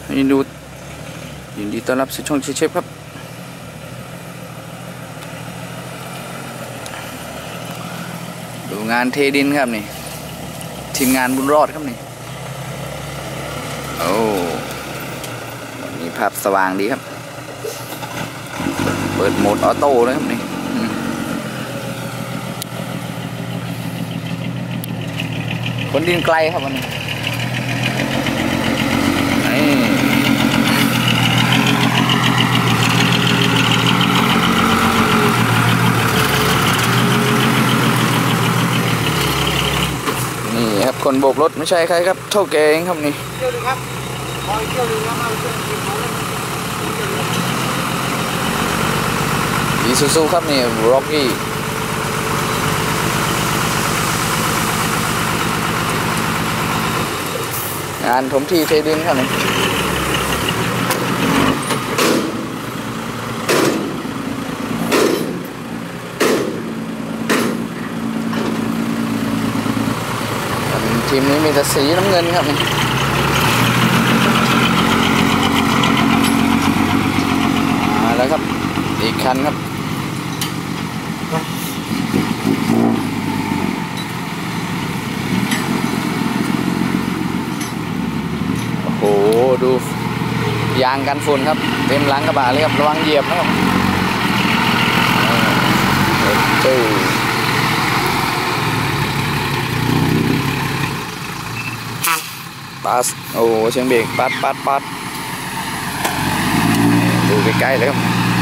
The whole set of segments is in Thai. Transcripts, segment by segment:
ยินดีต้อนรับสู่ช่องเชฟครับดูงานเทดินครับนี่ทีมงานบุญรอดครับนี่โอ้วันนี้ภาพสว่างดีครับเปิดโหมดออโต้เลยครับนี่คนดินไกลครับวันนี้นี่ครับคนโบกรถไม่ใช่ใครครับเท่าแกเองครับนี่เที่ยวนึงครับพอเที่ยวนึงแล้วมาเที่ยวนึงอีซูซูครับนี่ร็อกกี้งานถมที่เทดินครับนี่ทีมนี้มีแต่สีน้ำเงินครับมาแล้วครับอีกคันครับโอ้โหดูยางกันฝุ่นครับเต็มหลังกระบะเลยครับระวังเหยียบนะครับปัสโอ้เชียงเบรกปัดดูใกล้ๆเลยครับ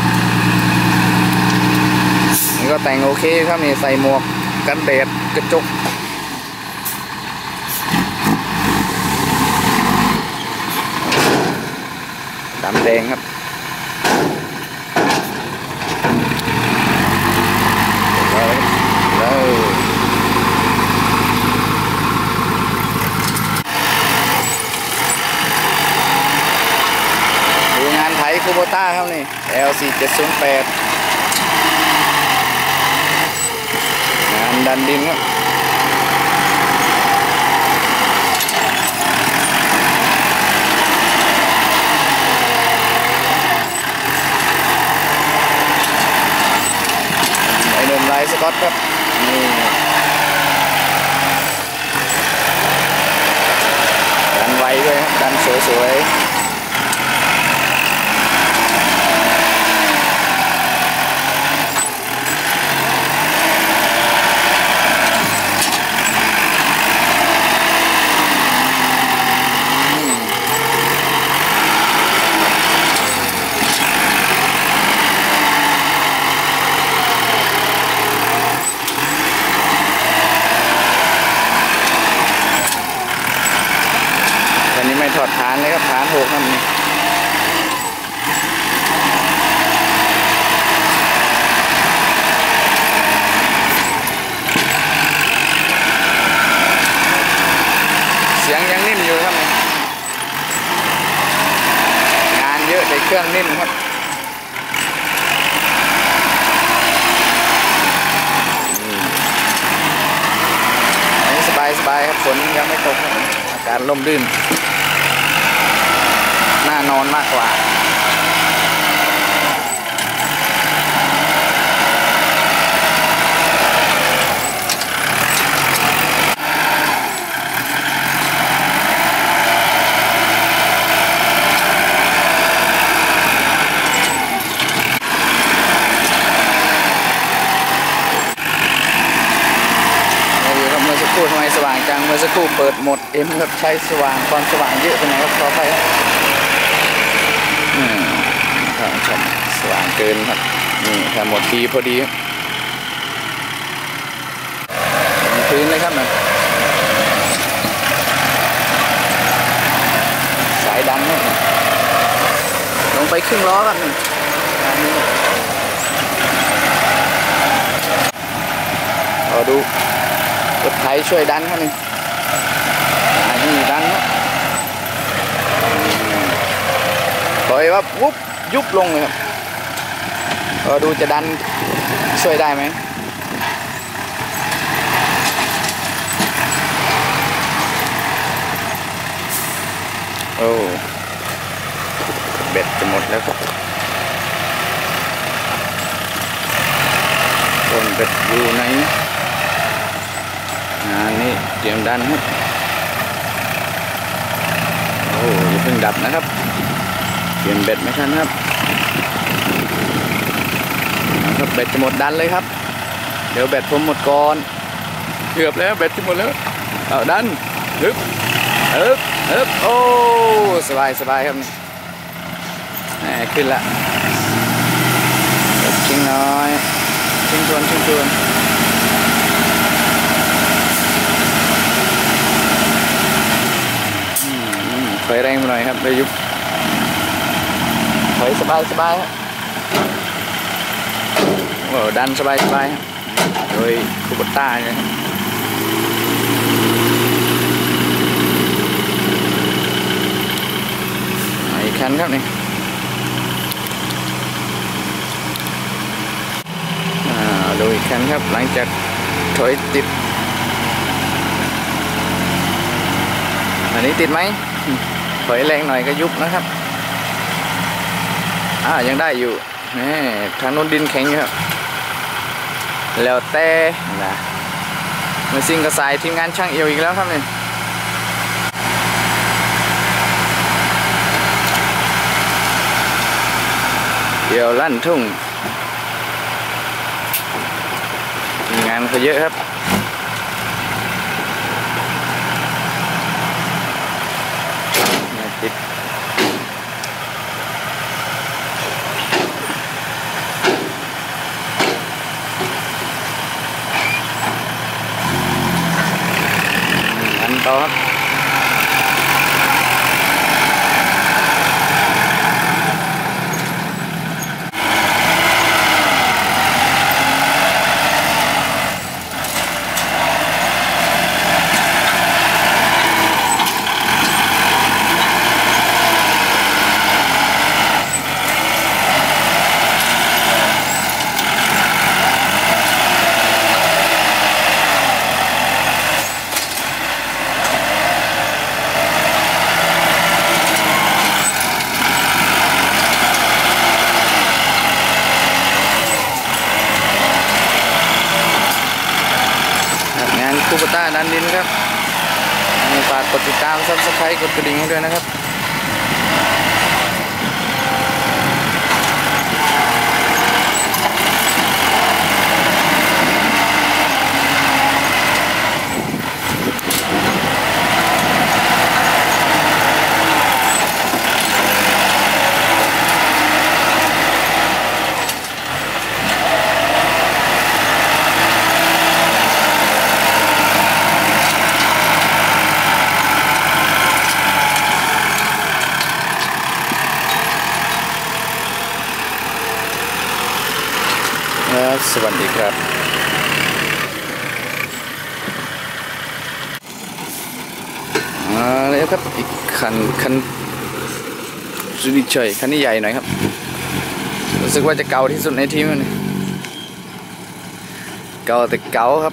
นี่ก็แต่งโอเคครับนี่ใส่หมวกกันแดดกระจกดำแดงครับแล้วคูโบต้าครับนี่ L4708 งานดันดินครับไอ้หนุ่มไลท์สกอตครับนี่ดันไวด้วยครับดันสวยๆถอดฐานเลยครับฐานหกครับนี่เสียงยังนิ่มอยู่ครับงานเยอะแต่เครื่องนิ่มครับสบายครับฝนยังไม่ตกอากาศร่มรื่นน่านอนมากกว่าเมื่อสักครู่ทำไมสว่างจังเมื่อสักครู่เปิดโหมดเอ็มครับใช้สว่างความสว่างเยอะไปไหนครับขอไปครับสว่างเกินครับนี่ถ้าหมดทีพอดีพื้นเลยครับนะสายดันครับลงไปครึ่งล้อครับนี่เราดูรถไถช่วยดันครับนี่ดันครับปล่อยว่าวุบยุบลงเลยครับเราดูจะดันช่วยได้ไหมโอ้เบ็ดจะหมดแล้วครับต้นเบ็ดอยู่ไหนนี่เตรียมดันครับโอ้ยเพิ่งดับนะครับเตรียมเบ็ดไม่ทันครับนะครับเบ็ดจะหมดดันเลยครับเดี๋ยวเบ็ดผมหมดก่อนเกือบแล้วเบ็ดจะหมดแล้วเอาดันฮึบโอ้สบายครับนี่ขึ้นละชิงน้อยชิงทวนไฟแรงไปหน่อยครับเลยยุบไฟสบายครับโอ้ดันสบายครับโดยคูปต้าเนี่ยอีกคันครับนี่ดูอีกคันครับหลังจากถอยติดอันนี้ติดไหมถอยแรงหน่อยก็ยุบนะครับยังได้อยู่นี่ทางโน้นดินแข็งอยู่ครับแล้วแต่นะมาซิ่งกระสายทีมงานช่างเอวอีกแล้วครับนี่เดี๋ยวลั่นทุ่งงานเขาเยอะครับติดอันต่อครับคูปต้าดันดินครับฝากกดติดตามซับสไครต์กดกระดิ่งให้ด้วยนะครับสวัสดีครับแล้วครับอีกคันสุนิชัยคันนี้ใหญ่หน่อยครับรู้สึกว่าจะเก่าที่สุดในทีมนี่เก่าแต่เก่าครับ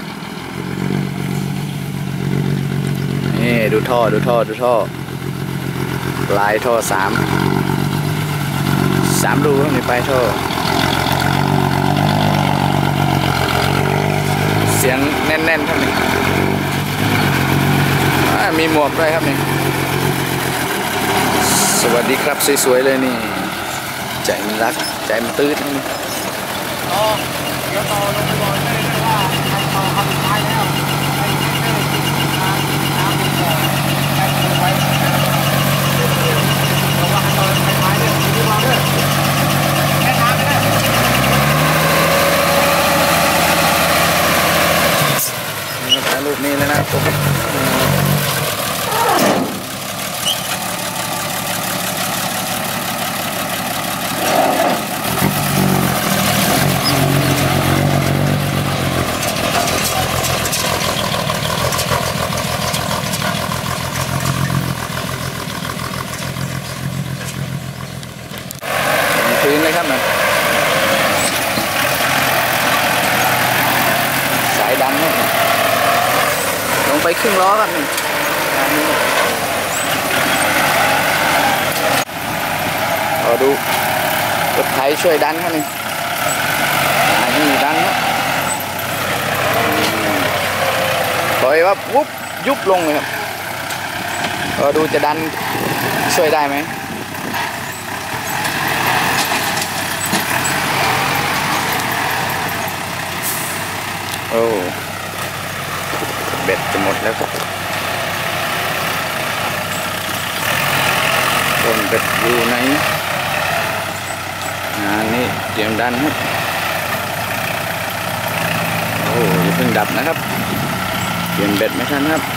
นี่ดูท่อลายท่อ3 รูครับนี่ปลายท่อเสียงแน่นๆครับนี่มีหมวกด้วยครับนี่สวัสดีครับสวยๆเลยนี่ใจมันรักใจมันตื้นนี่เดี๋ยวต่อลงไปบอกได้เลยว่าใครต่อคำสุดท้ายแล้วใครไม่ได้ติดน้ำก่อนใครจะไว้เพราะว่าตอนท้ายเนี่ยมีมาด้วยแค่น้ำไม่ได้ถ่ายรูปนี้เลยนะผมพื้นเลยครับนะสายดันเนี่ยลงไปครึ่งล้อครับนี่เราดูรถไถช่วยดันครับนี่นี่ดันครับปล่อยว่าวุบยุบลงเลยครับเราดูจะดันช่วยได้ไหมโอ้เบ็ดจะหมดแล้วครับต้นเบ็ดอยู่ไหนนี่เตรียมดันครับโอ้ยเพิ่งดับนะครับเปลี่ยนเบ็ดไม่ทันครับ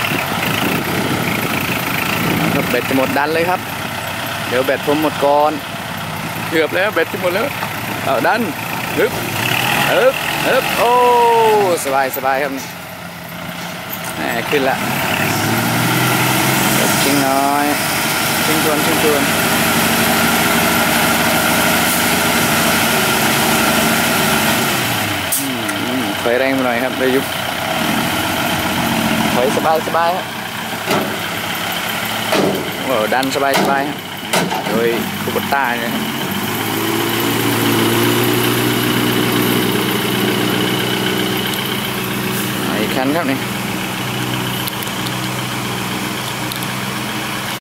นะครับเบ็ดจะหมดดันเลยครับเดี๋ยวเบ็ดผมหมดก่อนเกือบแล้วเบ็ดจะหมดแล้วเอาดันฮึบโอ้สบายครับนี่ขึ้นละชิงน้อยชิงทวนถอยแรงไปหน่อยครับเลยยุบถอยสบายครับโอ้ดันสบายครับโดยคูปต้าเนี่ยอีกคันครับนี่